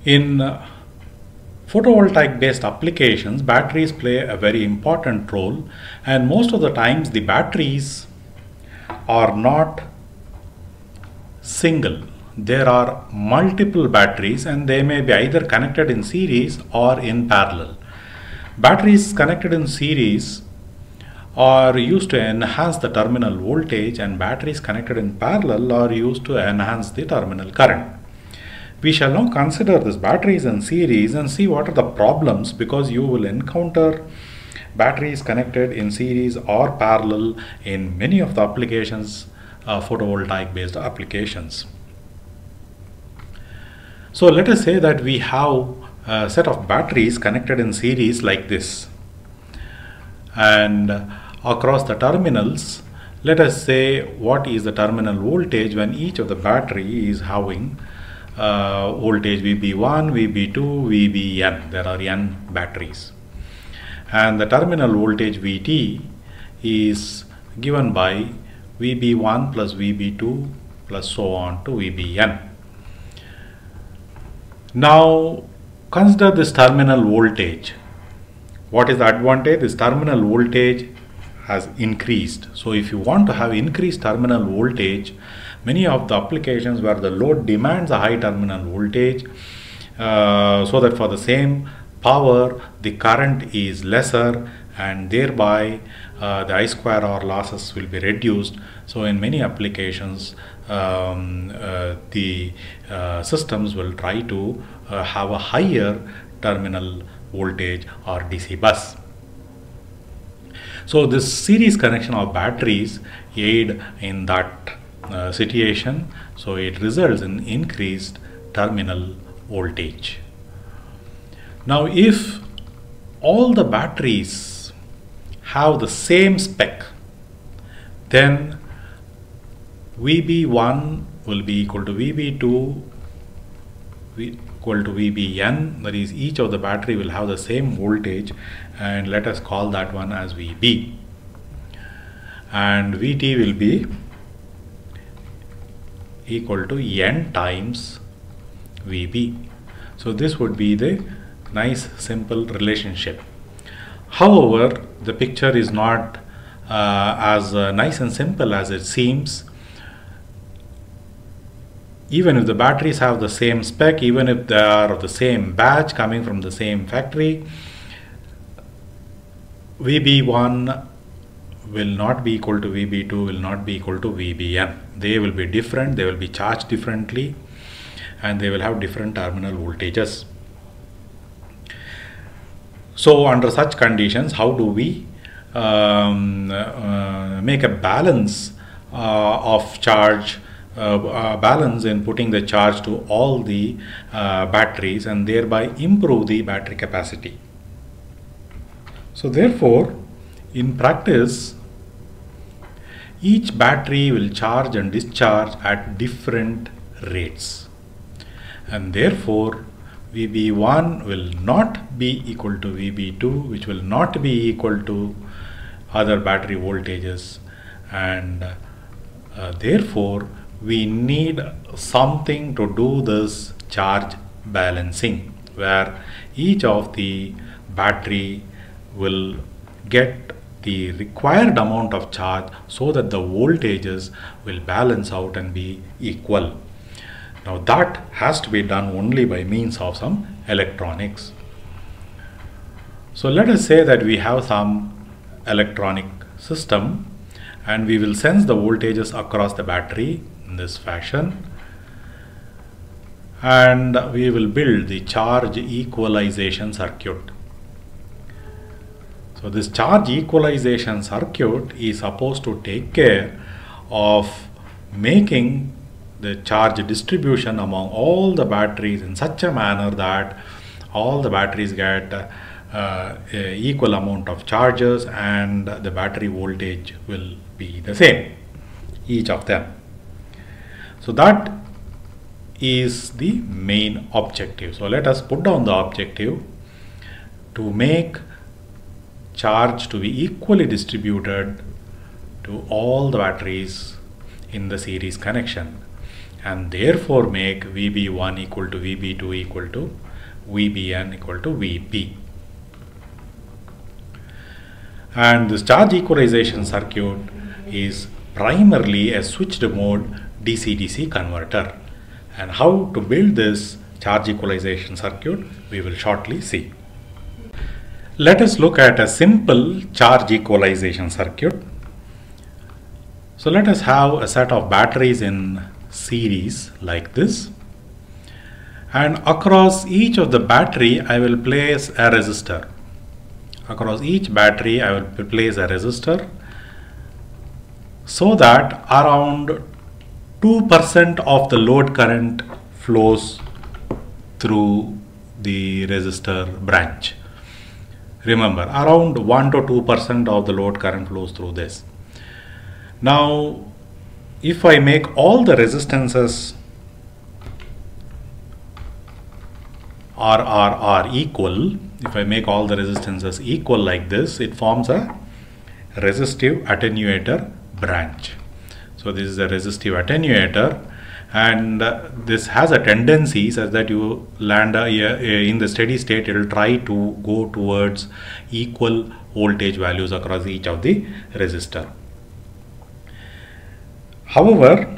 In photovoltaic based applications, batteries play a very important role, and most of the times the batteries are not single. There are multiple batteries and they may be either connected in series or in parallel. Batteries connected in series are used to enhance the terminal voltage, and batteries connected in parallel are used to enhance the terminal current. We shall now consider these batteries in series and see what are the problems, because you will encounter batteries connected in series or parallel in many of the applications, photovoltaic based applications. So let us say that we have a set of batteries connected in series like this, and across the terminals, let us say what is the terminal voltage when each of the battery is having voltage VB1, VB2, VBn. There are n batteries, and the terminal voltage Vt is given by VB1 plus VB2 plus so on to VBn. Now consider this terminal voltage. What is the advantage? This terminal voltage has increased. So if you want to have increased terminal voltage, many of the applications where the load demands a high terminal voltage, so that for the same power the current is lesser, and thereby the I square R losses will be reduced. So in many applications the systems will try to have a higher terminal voltage or DC bus. So this series connection of batteries aid in that situation. So it results in increased terminal voltage. Now if all the batteries have the same spec, then VB1 will be equal to VB2 equal to VBn, that is each of the battery will have the same voltage, and let us call that one as VB, and Vt will be equal to n times VB. So this would be the nice simple relationship. However, the picture is not as nice and simple as it seems. Even if the batteries have the same spec, even if they are of the same batch coming from the same factory, VB1 will not be equal to VB2, will not be equal to VBn. They will be different, they will be charged differently, and they will have different terminal voltages. So under such conditions, how do we make a balance of charge, balance in putting the charge to all the batteries, and thereby improve the battery capacity? So therefore, in practice, each battery will charge and discharge at different rates, and therefore VB1 will not be equal to VB2, which will not be equal to other battery voltages, and therefore we need something to do this charge balancing, where each of the battery will get the required amount of charge so that the voltages will balance out and be equal. Now that has to be done only by means of some electronics. So let us say that we have some electronic system, and we will sense the voltages across the battery in this fashion, and we will build the charge equalization circuit. So this charge equalization circuit is supposed to take care of making the charge distribution among all the batteries in such a manner that all the batteries get equal amount of charges, and the battery voltage will be the same, each of them. So that is the main objective. So let us put down the objective to make charge to be equally distributed to all the batteries in the series connection, and therefore make VB1 equal to VB2 equal to VBn equal to VB. And this charge equalization circuit is primarily a switched mode DC-DC converter. And how to build this charge equalization circuit we will shortly see. Let us look at a simple charge equalization circuit. So let us have a set of batteries in series like this, and across each of the battery I will place a resistor. Across each battery I will place a resistor, so that around 2% of the load current flows through the resistor branch. Remember, around 1 to 2% of the load current flows through this. Now, if I make all the resistances R equal, if I make all the resistances equal like this, it forms a resistive attenuator branch. So this is a resistive attenuator, and this has a tendency such that you land in the steady state, it will try to go towards equal voltage values across each of the resistor. However,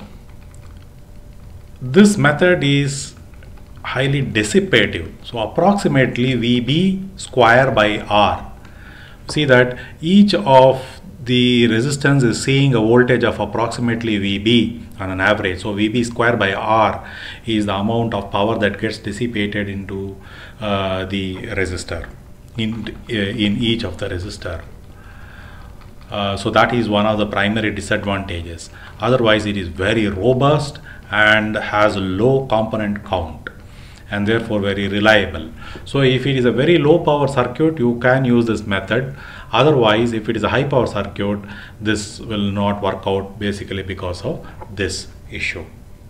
this method is highly dissipative. So approximately VB square by R. See that each of the resistance is seeing a voltage of approximately VB on an average. So VB square by R is the amount of power that gets dissipated into the resistor in each of the resistor. So that is one of the primary disadvantages. Otherwise it is very robust and has low component count and therefore very reliable. So if it is a very low power circuit, you can use this method. Otherwise, if it is a high power circuit, this will not work out, basically because of this issue.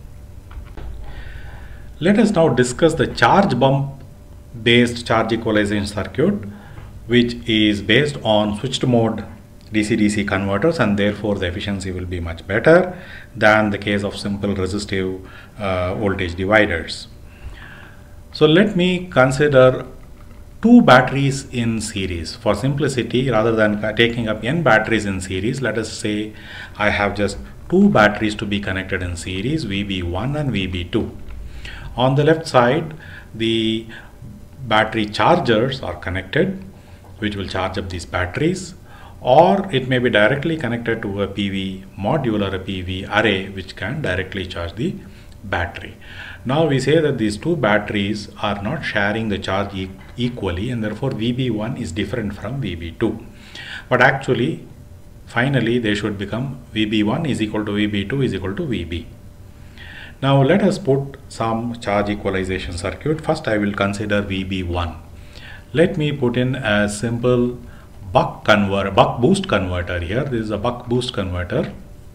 Let us now discuss the charge bump based charge equalization circuit, which is based on switched mode DC-DC converters, and therefore the efficiency will be much better than the case of simple resistive voltage dividers. So let me consider two batteries in series. For simplicity, rather than taking up n batteries in series, let us say I have just two batteries to be connected in series, VB1 and VB2. On the left side, the battery chargers are connected, which will charge up these batteries, or it may be directly connected to a PV module or a PV array, which can directly charge the battery. Now we say that these two batteries are not sharing the charge equally, and therefore VB1 is different from VB2. But actually, finally they should become VB1 is equal to VB2 is equal to VB. Now let us put some charge equalization circuit. First I will consider VB1. Let me put in a simple buck boost converter here. This is a buck boost converter.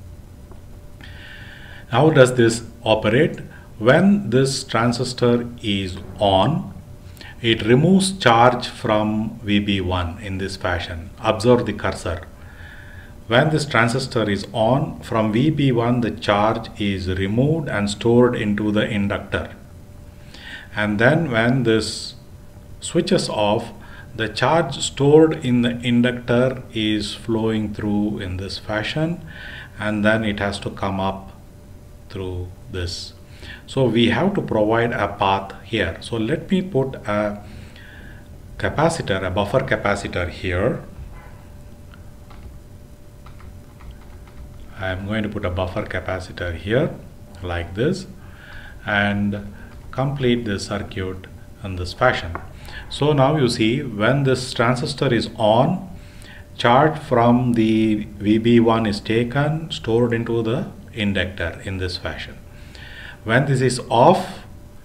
How does this operate? When this transistor is on, it removes charge from VB1 in this fashion. Observe the cursor. When this transistor is on, from VB1 the charge is removed and stored into the inductor. And then when this switches off, the charge stored in the inductor is flowing through in this fashion, and then it has to come up through this. So we have to provide a path here. So let me put a capacitor, a buffer capacitor here. I am going to put a buffer capacitor here like this and complete the circuit in this fashion. So now you see, when this transistor is on, charge from the VB1 is taken, stored into the inductor in this fashion. When this is off,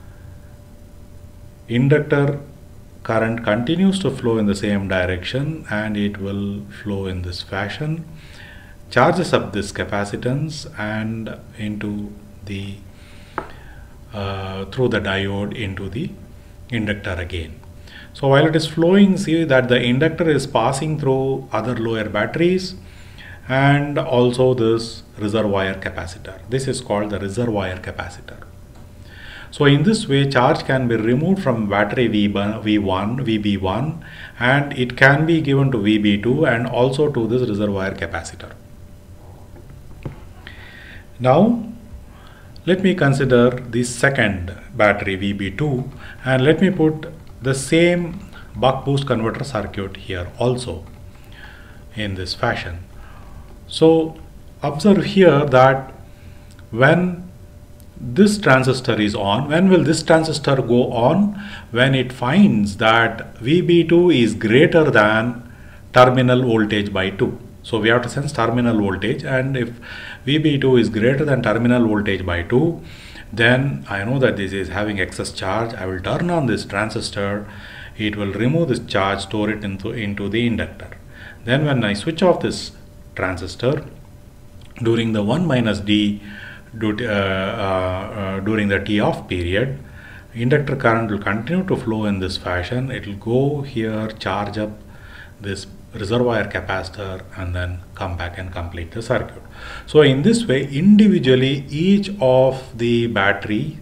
inductor current continues to flow in the same direction, and it will flow in this fashion, charges up this capacitance and into the through the diode into the inductor again. So while it is flowing, see that the inductor is passing through other lower batteries, and also this reservoir capacitor. This is called the reservoir capacitor. So in this way, charge can be removed from battery VB1 and it can be given to VB2 and also to this reservoir capacitor. Now let me consider the second battery VB2 and let me put the same buck boost converter circuit here also in this fashion. So observe here that when this transistor is on, when will this transistor go on? When it finds that VB2 is greater than terminal voltage by 2. So we have to sense terminal voltage, and if VB2 is greater than terminal voltage by 2, then I know that this is having excess charge. I will turn on this transistor, it will remove this charge, store it into the inductor. Then when I switch off this transistor during the 1 minus D during the T off period, inductor current will continue to flow in this fashion. It will go here, charge up this reservoir capacitor and then come back and complete the circuit. So in this way, individually each of the battery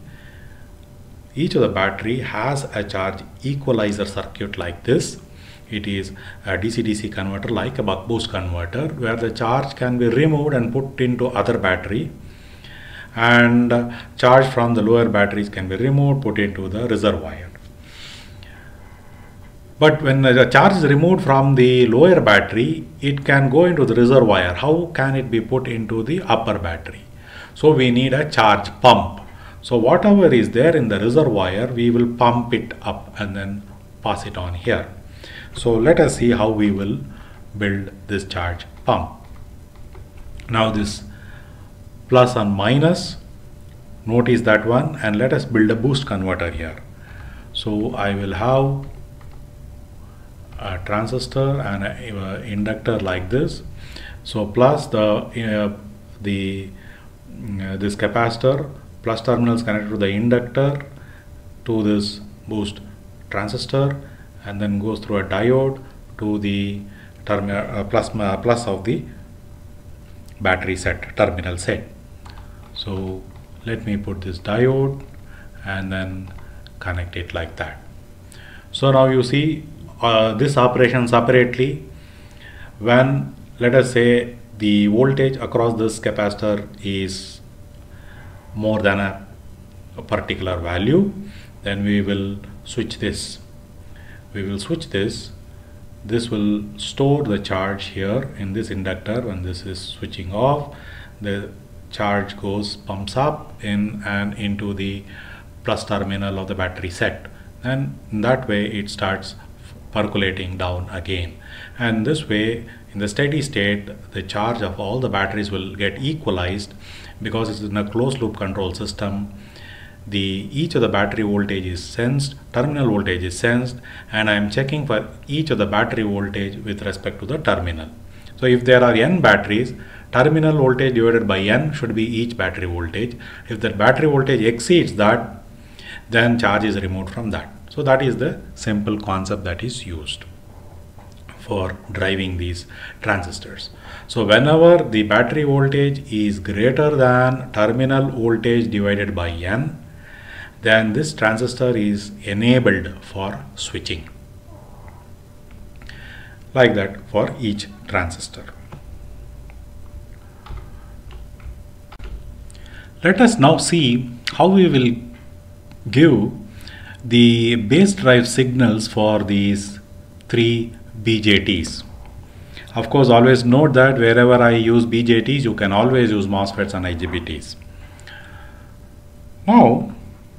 has a charge equalizer circuit like this. It is a DC-DC converter like a buck boost converter where the charge can be removed and put into other battery, and charge from the lower batteries can be removed, put into the reservoir. But when the charge is removed from the lower battery, it can go into the reservoir. How can it be put into the upper battery? So we need a charge pump. So whatever is there in the reservoir, we will pump it up and then pass it on here. So let us see how we will build this charge pump. Now this plus and minus, notice that one, and let us build a boost converter here. So I will have a transistor and an inductor like this. So plus this capacitor, plus terminals connected to the inductor to this boost transistor, and then goes through a diode to the terminal plus of the battery set, terminal set. So let me put this diode and then connect it like that. So now you see this operation separately. When, let us say, the voltage across this capacitor is more than a particular value, then we will switch this. This will store the charge here in this inductor. When this is switching off, the charge pumps up in and into the plus terminal of the battery set, and in that way it starts percolating down again. And this way, in the steady state, the charge of all the batteries will get equalized because it's in a closed loop control system. Each of the battery voltage is sensed, terminal voltage is sensed, and I am checking for each of the battery voltage with respect to the terminal. So if there are n batteries, terminal voltage divided by n should be each battery voltage. If the battery voltage exceeds that, then charge is removed from that. So that is the simple concept that is used for driving these transistors. So whenever the battery voltage is greater than terminal voltage divided by n, then this transistor is enabled for switching. Like that for each transistor. Let us now see how we will give the base drive signals for these three BJTs. Of course, always note that wherever I use BJTs, you can always use MOSFETs and IGBTs. Now,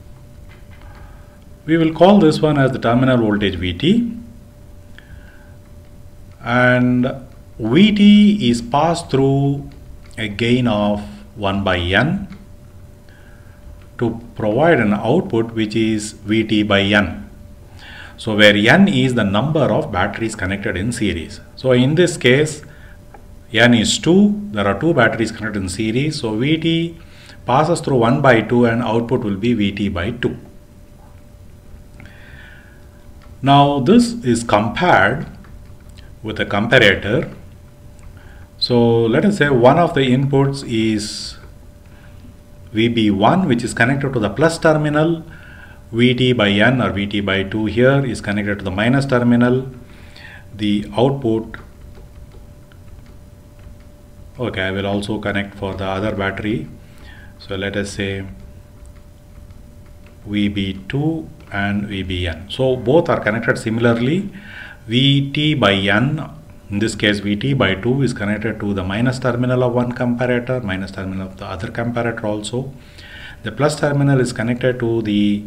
we will call this one as the terminal voltage VT, and VT is passed through a gain of 1 by n to provide an output which is VT by n. So where n is the number of batteries connected in series. So in this case, n is 2, there are 2 batteries connected in series, so VT passes through 1 by 2 and output will be VT by 2. Now this is compared with a comparator. So let us say one of the inputs is VB1, which is connected to the plus terminal. Vt by n or Vt by 2 here is connected to the minus terminal. The output, okay, I will also connect for the other battery. So let us say VB2 and VBN. So both are connected similarly. Vt by n, in this case Vt by 2, is connected to the minus terminal of one comparator, minus terminal of the other comparator also. The plus terminal is connected to the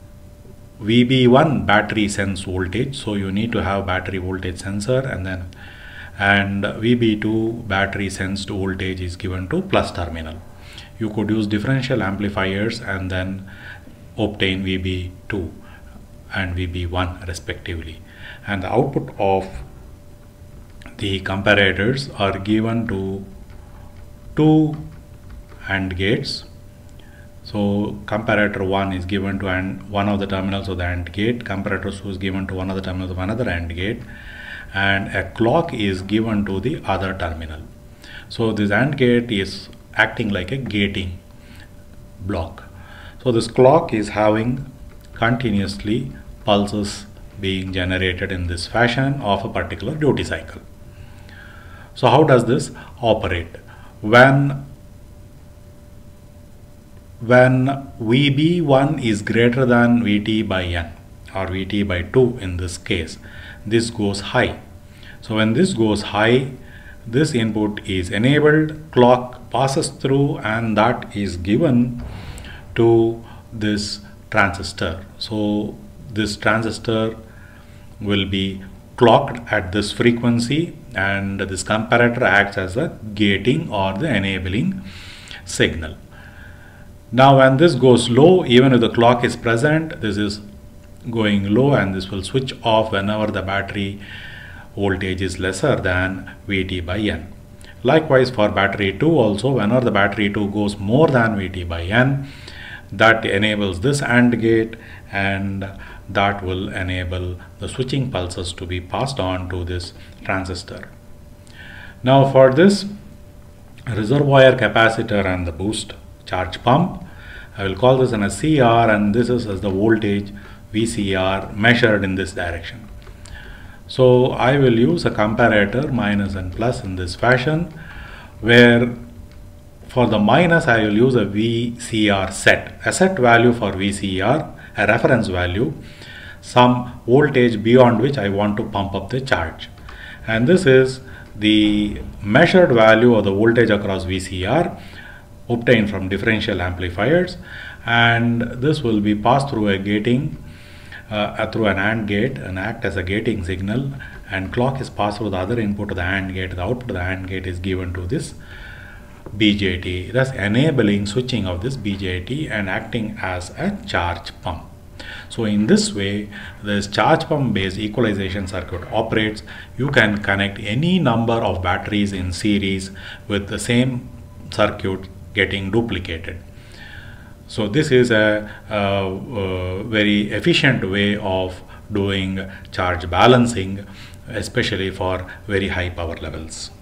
VB1 battery sense voltage, so you need to have battery voltage sensor, and VB2 battery sensed voltage is given to plus terminal. You could use differential amplifiers and then obtain VB2 and VB1 respectively, and the output of the comparators are given to two AND gates. So comparator 1 is given to one of the terminals of the AND gate, comparator 2 is given to one of the terminals of another AND gate, and a clock is given to the other terminal. So this AND gate is acting like a gating block. So this clock is having continuously pulses being generated in this fashion of a particular duty cycle. So how does this operate? When VB1 is greater than Vt by n or Vt by 2 in this case, this goes high. So when this goes high, this input is enabled, clock passes through, and that is given to this transistor. So this transistor will be clocked at this frequency, and this comparator acts as a gating or the enabling signal. Now when this goes low, even if the clock is present, this is going low, and this will switch off whenever the battery voltage is lesser than Vt by n. Likewise for battery 2 also, whenever the battery 2 goes more than Vt by n, that enables this AND gate, and that will enable the switching pulses to be passed on to this transistor. Now for this reservoir capacitor and the boost charge pump, I will call this an CR, and this is as the voltage VCR measured in this direction. So I will use a comparator minus and plus in this fashion, where for the minus I will use a VCR set, a set value for VCR, a reference value, some voltage beyond which I want to pump up the charge, and this is the measured value of the voltage across VCR obtained from differential amplifiers, and this will be passed through a gating through an AND gate and act as a gating signal, and clock is passed through the other input of the AND gate. The output of the AND gate is given to this BJT, thus enabling switching of this BJT and acting as a charge pump. So in this way, this charge pump based equalization circuit operates. You can connect any number of batteries in series with the same circuit getting duplicated. So this is a very efficient way of doing charge balancing, especially for very high power levels.